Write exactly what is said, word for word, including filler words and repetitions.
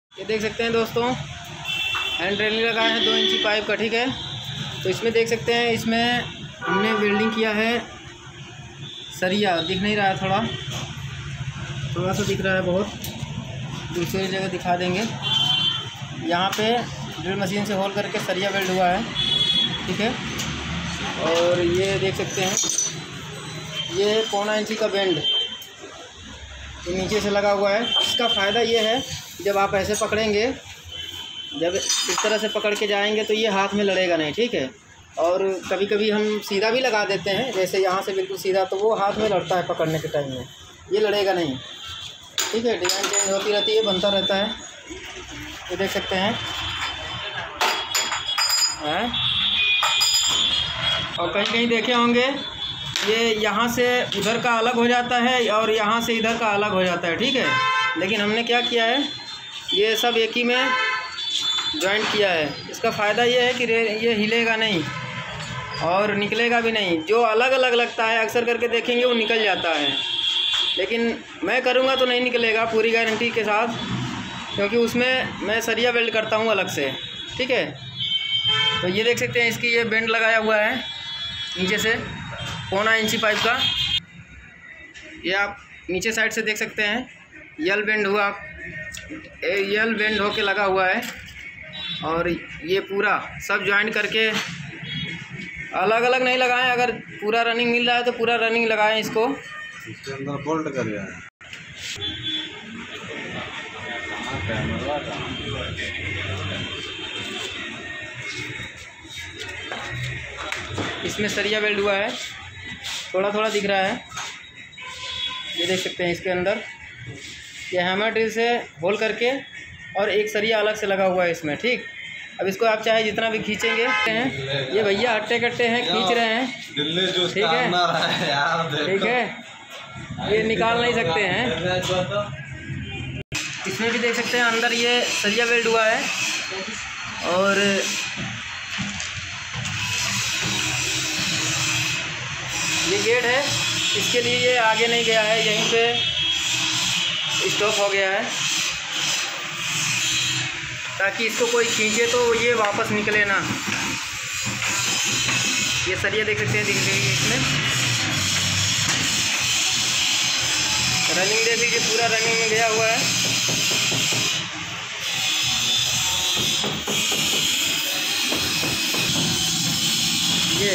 ये देख सकते हैं दोस्तों, हैंड रेलिंग लगाए हैं दो इंची पाइप का, ठीक है। तो इसमें देख सकते हैं, इसमें हमने वेल्डिंग किया है सरिया, दिख नहीं रहा है, थोड़ा थोड़ा सा दिख रहा है, बहुत दूसरी जगह दिखा देंगे। यहाँ पे ड्रिल मशीन से होल करके सरिया वेल्ड हुआ है, ठीक है। और ये देख सकते हैं, ये पौना इंची का बेंड ये नीचे से लगा हुआ है। इसका फ़ायदा ये है, जब आप ऐसे पकड़ेंगे, जब इस तरह से पकड़ के जाएंगे तो ये हाथ में लड़ेगा नहीं, ठीक है। और कभी कभी हम सीधा भी लगा देते हैं, जैसे यहाँ से बिल्कुल सीधा, तो वो हाथ में लड़ता है पकड़ने के टाइम में, ये लड़ेगा नहीं, ठीक है। डिज़ाइन चेंज होती रहती है, बनता रहता है। ये देख सकते हैं, हैं? और कहीं कहीं देखे होंगे, ये यहाँ से उधर का अलग हो जाता है और यहाँ से इधर का अलग हो जाता है, ठीक है। लेकिन हमने क्या किया है, ये सब एक ही में जॉइंट किया है। इसका फ़ायदा ये है कि ये हिलेगा नहीं और निकलेगा भी नहीं। जो अलग अलग लगता है, अक्सर करके देखेंगे वो निकल जाता है, लेकिन मैं करूँगा तो नहीं निकलेगा, पूरी गारंटी के साथ, क्योंकि उसमें मैं सरिया वेल्ड करता हूँ अलग से, ठीक है। तो ये देख सकते हैं, इसकी ये बेंड लगाया हुआ है नीचे से, पौना इंची पाइप का। ये आप नीचे साइड से देख सकते हैं, यल बेंड हुआ, यल बेंड होके लगा हुआ है। और ये पूरा सब ज्वाइंट करके, अलग अलग नहीं लगाएं, अगर पूरा रनिंग मिल रहा है तो पूरा रनिंग लगाएं इसको। इसके अंदर बोल्ट कर रहा है। इसमें सरिया वेल्ड हुआ है, थोड़ा थोड़ा दिख रहा है, ये देख सकते हैं। इसके अंदर ये हैमर ड्रिल से होल करके और एक सरिया अलग से लगा हुआ है इसमें, ठीक। अब इसको आप चाहे जितना भी खींचेंगे हैं, ये भैया हट्टे कट्टे हैं, खींच रहे हैं, ठीक है, ठीक है, ये निकाल नहीं सकते हैं। इसमें भी देख सकते हैं, अंदर ये सरिया वेल्ड हुआ है। और ये गेट है, इसके लिए ये आगे नहीं गया है, यहीं पे स्टॉप हो गया है, ताकि इसको कोई खींचे तो ये वापस निकले ना। ये सरिया देख सकते हैं, दिख रही है इसमें रनिंग, देख लीजिए पूरा रनिंग में गया हुआ है। ये